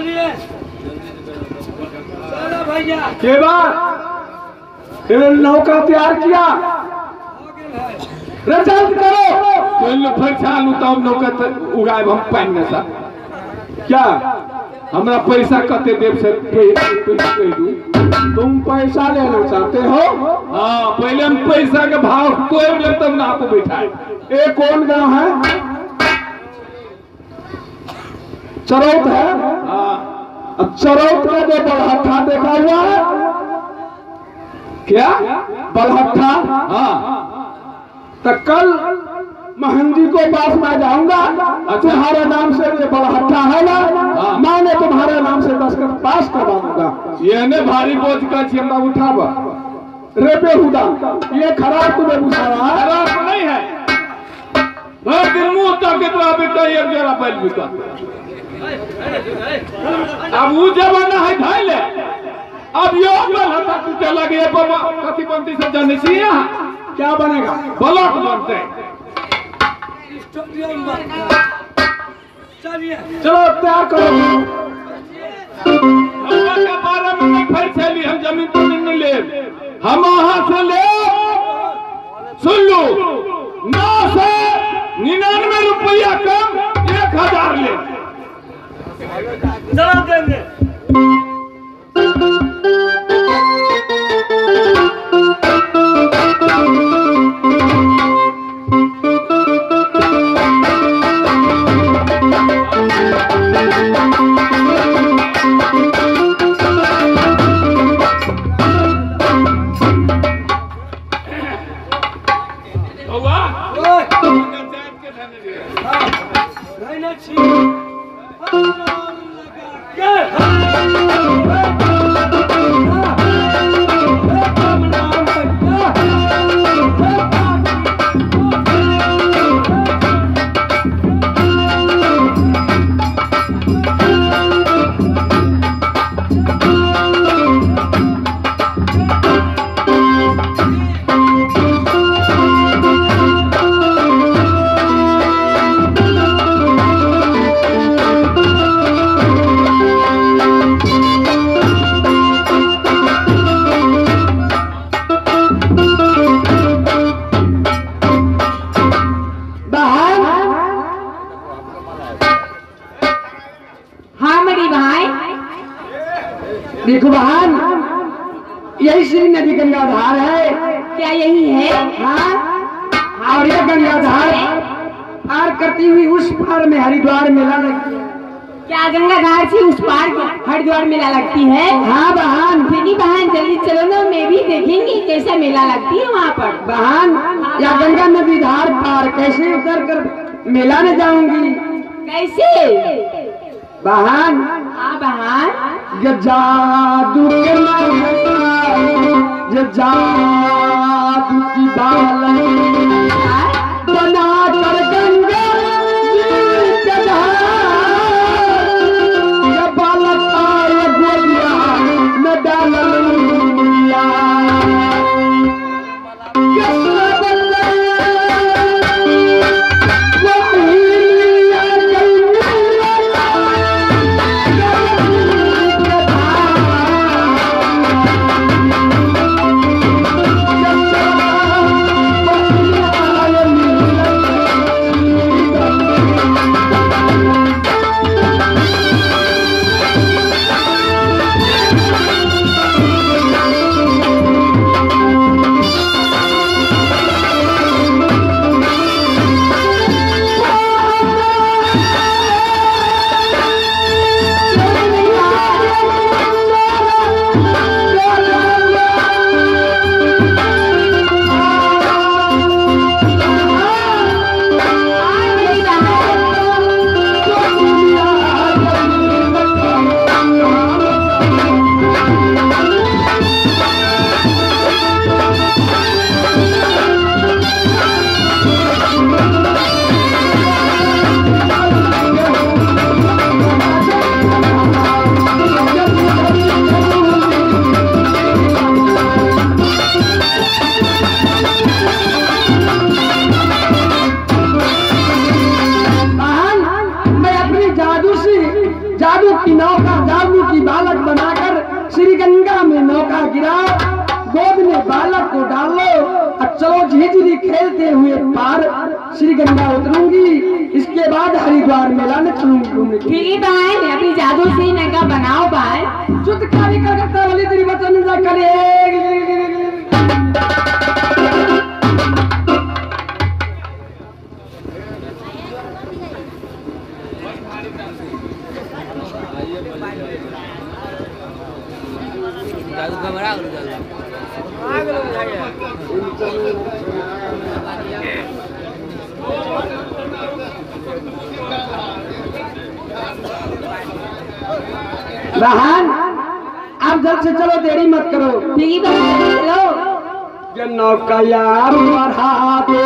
के बात नौका तैयार किया रिजल्ट करो फिर चालू तब नौका उगाए हम पानी में सा क्या हमरा पैसा कते देव से तुम पैसा लेना चाहते हो? हाँ पहले हम पैसा के भाव तोड़ ले तब ना आपको बैठाए। ये कौन गांव है? चरौत है। हाँ चरौत का जो बलहट्ठा देखा हुआ है क्या बलहट्ठा? हाँ तो कल महंगी को पास में जाऊंगा तुम्हारे नाम से ये बलहट्ठा है ना मैंने तुम्हारे नाम से दस्तखत पास करवा दूंगा। ये ने भारी बोझ का चिंता उठावा रे बेहुदा ये खराब तुम्हें उठावा खराब नहीं है भर दिन मुंह तक कितना बिका एक जरा बैल बिका अब वो जमाना है भाई ले अब यो बलहट्टा टूटे लगे कथी बनती सब जाने से क्या बनेगा ब्लॉक बनते चलो तैयार करो के 12 मिनट फिर चली हम जमीन तो नहीं ले हम वहां से ले सुन लो 9 से 99 रुपया कम 1000 ले चलो देंगे। देखो बहन यही श्री नदी गंगाधार है क्या यही है? हाँ और ये गंगाधार पार करती हुई उस पार में हरिद्वार मेला लगती है। क्या गंगाधार से उस पार हरिद्वार मेला लगती है? हाँ बहन दीदी बहन जल्दी चलो ना मैं भी देखेंगे कैसा मेला लगती है वहाँ पर। बहन या गंगा नदी धार पार कैसे उतर कर मेला में जाऊंगी? कैसे बहन? हाँ बहन ये जादू के ये जादू की बालन बना कर गंगा के धार ये बालक आए गोलिया में डालिया की नौका जादू की बालक बनाकर श्री गंगा में नौका गिराओ, गोद में बालक को डालो और चलो झिझरी खेलते हुए पार। श्री गंगा उतरूंगी, इसके बाद हरिद्वार मेला में चलूंगी। ठीक है बहन, अभी जादू से नगा बनाओ बहन। शुद्ध काली कलकत्ता वाली तेरी वचन जा करे। बहन आप जल्द से चलो, देरी मत करो। ठीक है बहन, चलो। ये नौका यार बढ़ा दो,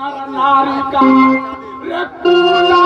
तुम्हारा नारी का रे कूला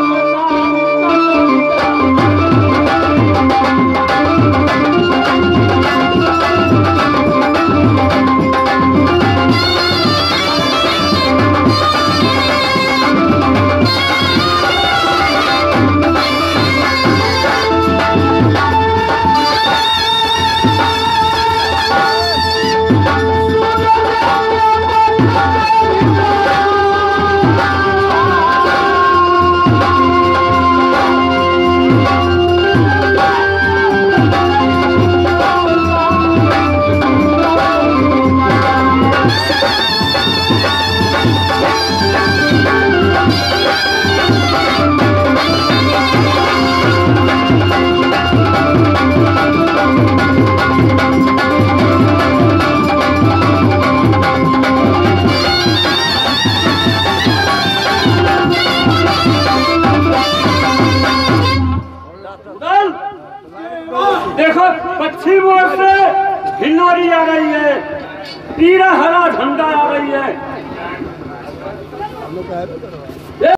देखो पश्चिम ओर से हिलोरी आ रही है, पीला हरा झंडा आ रही है।